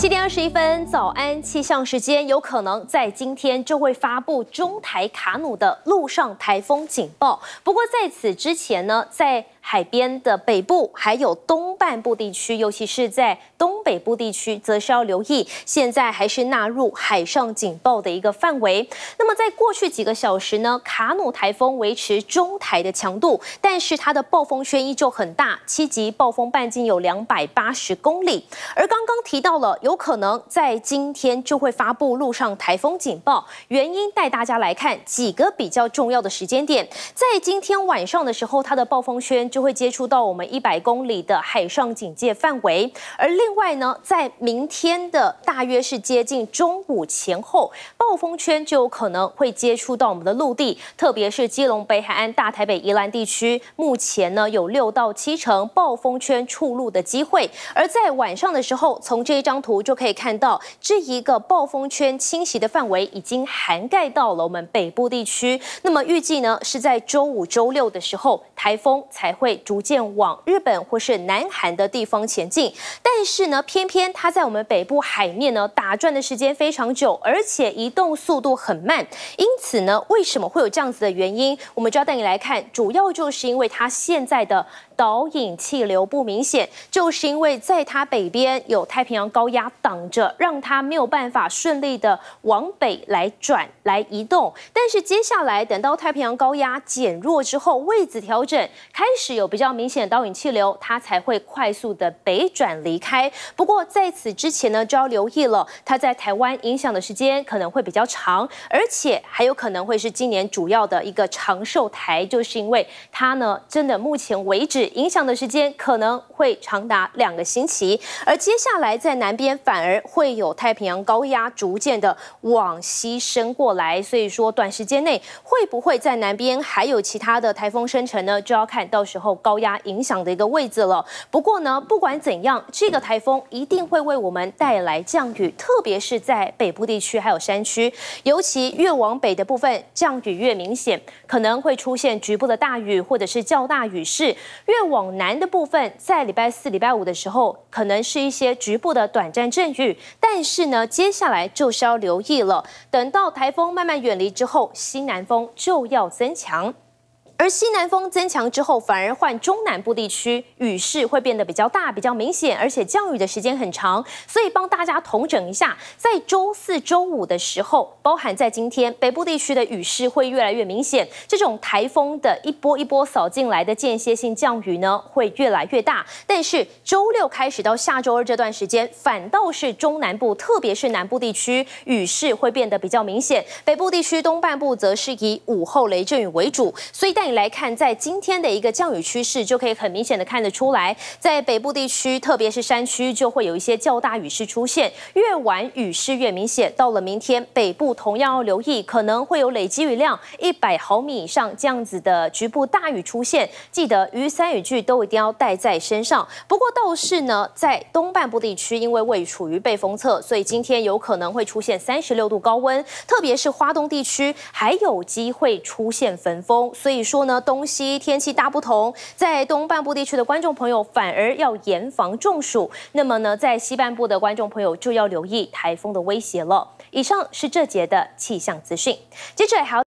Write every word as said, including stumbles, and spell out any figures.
七点二十一分，早安气象时间，有可能在今天就会发布中台卡努的陆上台风警报。不过在此之前呢，在海边的北部还有东半部地区，尤其是在东北部地区，则是要留意，现在还是纳入海上警报的一个范围。那么在过去几个小时呢，卡努台风维持中台的强度，但是它的暴风圈依旧很大，七级暴风半径有两百八十公里。而刚刚提到了，有可能在今天就会发布陆上台风警报，原因带大家来看几个比较重要的时间点。在今天晚上的时候，它的暴风圈就会接触到我们一百公里的海上警戒范围，而另外呢，在明天的大约是接近中午前后，暴风圈就有可能会接触到我们的陆地，特别是基隆北海岸、大台北、宜兰地区，目前呢有六到七成暴风圈触陆的机会。而在晚上的时候，从这一张图就可以看到，这一个暴风圈侵袭的范围已经涵盖到了我们北部地区。那么预计呢是在周五、周六的时候，台风才会逐渐往日本或是南韩的地方前进。但是呢，偏偏它在我们北部海面呢打转的时间非常久，而且移动速度很慢。因此呢，为什么会有这样子的原因？我们就要带你来看，主要就是因为它现在的导引气流不明显，就是因为在它北边有太平洋高压挡着，让它没有办法顺利的往北来转来移动。但是接下来等到太平洋高压减弱之后，位置调整开始有比较明显的导引气流，它才会快速的北转离开。不过在此之前呢，就要留意了，它在台湾影响的时间可能会比较长，而且还有可能会是今年主要的一个长寿台，就是因为它呢真的目前为止影响的时间可能会长达两个星期，而接下来在南边反而会有太平洋高压逐渐的往西伸过来，所以说短时间内会不会在南边还有其他的台风生成呢？就要看到时候高压影响的一个位置了。不过呢，不管怎样，这个台风一定会为我们带来降雨，特别是在北部地区还有山区，尤其越往北的部分降雨越明显，可能会出现局部的大雨或者是较大雨势。越往南的部分，在礼拜四、礼拜五的时候，可能是一些局部的短暂阵雨。但是呢，接下来就是要留意了，等到台风慢慢远离之后，西南风就要增强。而西南风增强之后，反而换中南部地区雨势会变得比较大、比较明显，而且降雨的时间很长。所以帮大家统整一下，在周四周五的时候，包含在今天北部地区的雨势会越来越明显，这种台风的一波一波扫进来的间歇性降雨呢，会越来越大。但是周六开始到下周二这段时间，反倒是中南部，特别是南部地区雨势会变得比较明显，北部地区东半部则是以午后雷阵雨为主。所以带你来看，在今天的一个降雨趋势，就可以很明显的看得出来，在北部地区，特别是山区，就会有一些较大雨势出现，越晚雨势越明显。到了明天，北部同样要留意，可能会有累积雨量一百毫米以上这样子的局部大雨出现。记得雨伞雨具都一定要带在身上。不过倒是呢，在东半部地区，因为位处于背风侧，所以今天有可能会出现三十六度高温，特别是花东地区还有机会出现焚风。所以说呢，东西天气大不同，在东半部地区的观众朋友反而要严防中暑。那么呢，在西半部的观众朋友就要留意台风的威胁了。以上是这节的气象资讯，接着还要